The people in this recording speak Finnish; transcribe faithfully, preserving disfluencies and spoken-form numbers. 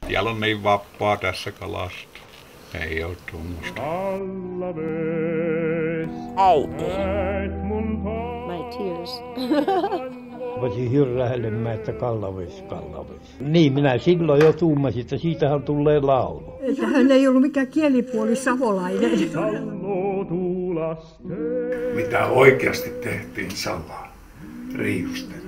Siellä on niin vapaa tässä kalasta. Ei ole tuommoista. Äiti. My tears. Voisin hyrräilemään, että Kallavesj, Kallavesj. Niin, minä silloin jo tuumasin, että siitähän tulee laulu. Että hän ei ollut mikään kielipuoli savolainen. Mitä oikeasti tehtiin salaa, riiusten.